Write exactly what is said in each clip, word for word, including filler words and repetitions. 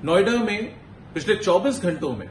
नोएडा में पिछले चौबीस घंटों में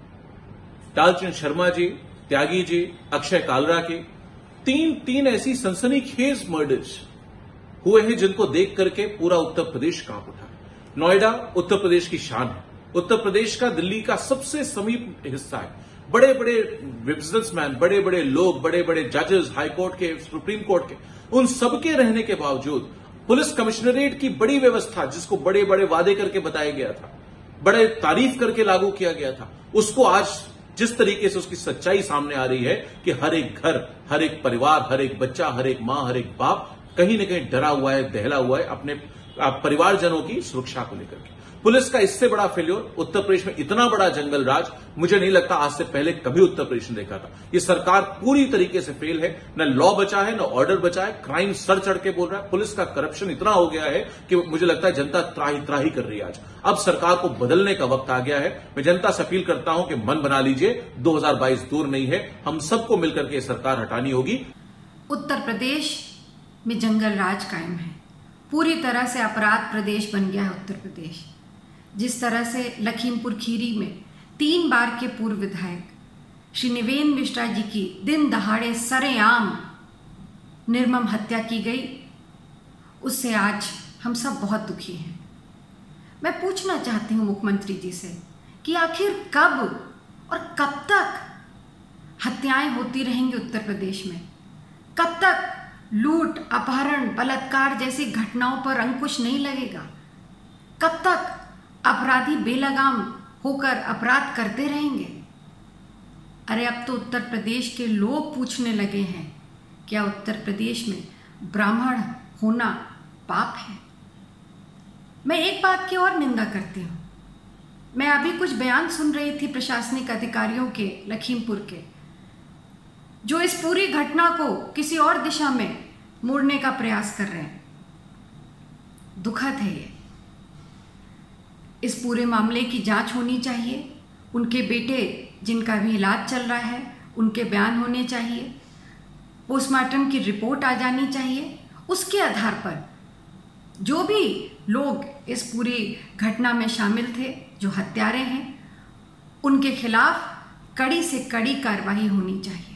टालचंद शर्मा जी, त्यागी जी, अक्षय कालरा के तीन तीन ऐसी सनसनीखेज मर्डर्स हुए हैं जिनको देख करके पूरा उत्तर प्रदेश कांप उठा। नोएडा उत्तर प्रदेश की शान है, उत्तर प्रदेश का दिल्ली का सबसे समीप हिस्सा है। बड़े बड़े बिजनेसमैन, बड़े बड़े लोग, बड़े बड़े जजेस, हाई कोर्ट के, सुप्रीम कोर्ट के, उन सबके रहने के बावजूद पुलिस कमिश्नरेट की बड़ी व्यवस्था, जिसको बड़े बड़े वादे करके बताया गया था, बड़े तारीफ करके लागू किया गया था, उसको आज जिस तरीके से उसकी सच्चाई सामने आ रही है कि हर एक घर, हर एक परिवार, हर एक बच्चा, हर एक मां, हर एक बाप कहीं न कहीं डरा हुआ है, दहला हुआ है अपने परिवारजनों की सुरक्षा को लेकर के। पुलिस का इससे बड़ा फेल्योर, उत्तर प्रदेश में इतना बड़ा जंगल राज मुझे नहीं लगता आज से पहले कभी उत्तर प्रदेश ने देखा था। ये सरकार पूरी तरीके से फेल है, न लॉ बचा है, न ऑर्डर बचा है, क्राइम सर चढ़ के बोल रहा है। पुलिस का करप्शन इतना हो गया है कि मुझे लगता है जनता त्राही त्राही कर रही है। आज अब सरकार को बदलने का वक्त आ गया है। मैं जनता से अपील करता हूं कि मन बना लीजिए, दो हजार बाईस दूर नहीं है, हम सबको मिलकर के सरकार हटानी होगी। उत्तर प्रदेश में जंगल राज कायम है, पूरी तरह से अपराध प्रदेश बन गया है उत्तर प्रदेश। जिस तरह से लखीमपुर खीरी में तीन बार के पूर्व विधायक श्री निवेन मिश्रा जी की दिन दहाड़े सरेआम निर्मम हत्या की गई, उससे आज हम सब बहुत दुखी हैं। मैं पूछना चाहती हूं मुख्यमंत्री जी से कि आखिर कब और कब तक हत्याएं होती रहेंगी उत्तर प्रदेश में? कब तक लूट, अपहरण, बलात्कार जैसी घटनाओं पर अंकुश नहीं लगेगा? कब तक अपराधी बेलगाम होकर अपराध करते रहेंगे? अरे अब तो उत्तर प्रदेश के लोग पूछने लगे हैं, क्या उत्तर प्रदेश में ब्राह्मण होना पाप है? मैं एक बात की और निंदा करती हूँ। मैं अभी कुछ बयान सुन रही थी प्रशासनिक अधिकारियों के लखीमपुर के, जो इस पूरी घटना को किसी और दिशा में मोड़ने का प्रयास कर रहे हैं। दुखद है ये। इस पूरे मामले की जांच होनी चाहिए। उनके बेटे जिनका भी इलाज चल रहा है, उनके बयान होने चाहिए, पोस्टमार्टम की रिपोर्ट आ जानी चाहिए। उसके आधार पर जो भी लोग इस पूरी घटना में शामिल थे, जो हत्यारे हैं, उनके खिलाफ कड़ी से कड़ी कार्रवाई होनी चाहिए।